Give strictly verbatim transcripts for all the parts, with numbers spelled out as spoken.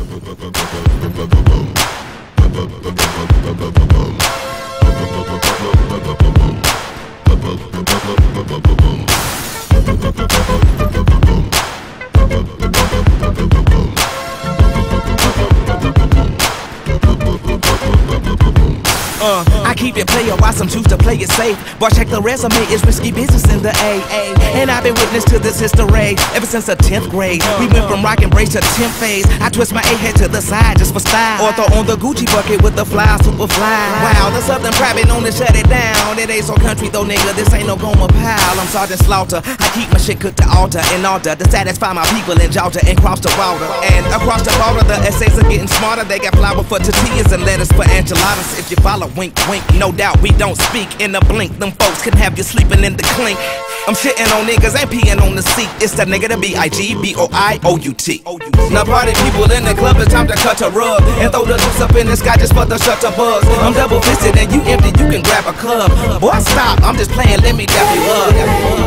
Uh, I keep it player while some choose to play it safe. Boy, check the resume, it's risky business in the A A. And I've been witness to this history ever since the tenth grade. We went from rock and brace to tenth phase. I twist my A head to the side just for style, or throw on the Gucci bucket with the fly, super fly. Wow, the Southern private known to shut it down. It ain't so country though, nigga, this ain't no Goma pile. I'm Sergeant Slaughter, I keep my shit cooked to altar in order to satisfy my people in Georgia and cross the water. And across the border, the essays are getting smarter. They got flour for tortillas and lettuce for enchiladas. If you follow, wink, wink, no doubt we don't speak in a blink. Them folks can have you sleeping in the clink. I'm shitting on niggas and peeing on the seat. It's that nigga the B I G B O I O U T. Now party people in the club, it's time to cut a rug and throw the loose up in the sky just for the shutter buzz. I'm double fisted and you empty, you can grab a club. Boy stop, I'm just playing, let me dap you up.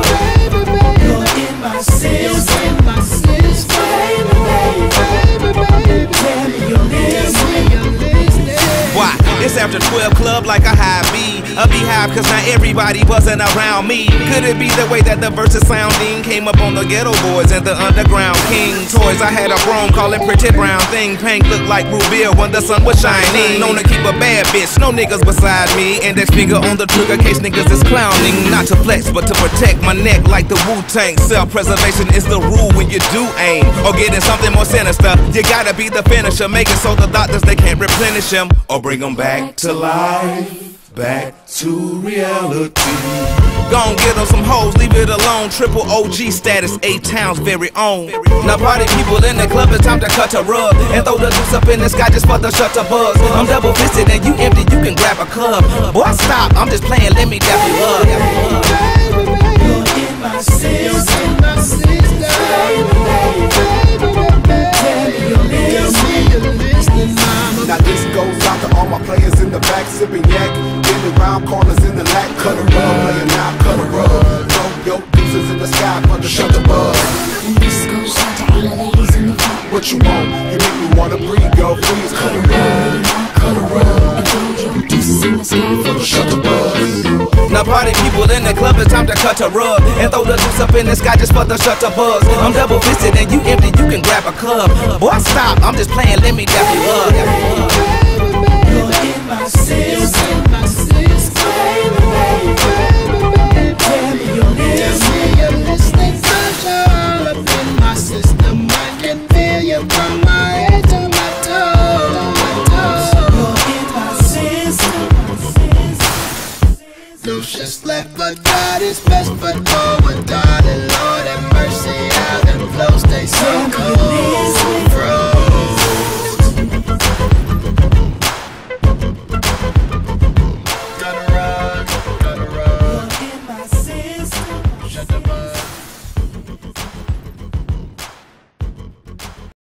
You're in my system, in my system, baby, baby, baby, tell me you're listening. Why? It's after twelve club like a high B. A beehive cause not everybody wasn't around me. Could it be the way that the verses sounding came up on the ghetto boys and the underground king toys? I had a chrome call it pretty brown thing. Pink looked like Rubia when the sun was shining. Known to keep a bad bitch, no niggas beside me. Index finger on the trigger case niggas is clowning. Not to flex but to protect my neck like the Wu-Tang. Self-preservation is the rule when you do aim. Or getting something more sinister, you gotta be the finisher. Make it so the doctors they can't replenish him or bring them back to life, back to reality. Gon' get them some hoes, leave it alone. Triple O G status, A-Town's very own. Now party people in the club, it's time to cut a rug and throw the loose up in the sky just for the shutter buzz. I'm double fisted and you empty, you can grab a club. Boy stop, I'm just playing, let me dap you up. You're in my system, my system, baby, baby, baby, tell me you're listening, mama. Now this goes out to all my players in the back, sipping yak, in the round corners in the lack. Cut a rug, playing now, cut a rug. Throw your deuces in the sky for the shutter buzz. And this goes out to all the ladies in the front. What you want? You make me wanna breathe, girl. Please cut a rug, cut a rug. And throw your deuces in the sky For the shutter buzz. Now party people in the club, it's time to cut a rug and throw the loose up in the sky just for the shutter buzz. I'm double fisted and you empty, you can grab a club. Boy stop, I'm just playing, let me dap you up. You're in my system, my system, baby, baby, baby, tell me you're listening, you're listening. Cause you're all up in my system, I can feel you from my head to my toes. You're in my system. No shit's left but God is best, but forward, darling, Lord have mercy, how them flows stay so cold.